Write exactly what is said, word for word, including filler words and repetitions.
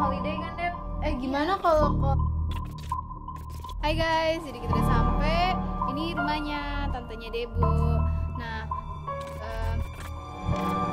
holiday kan, Dep? Eh gimana kalau kok Hai guys, jadi kita udah sampai. Ini rumahnya tantenya Debo. Nah, eh,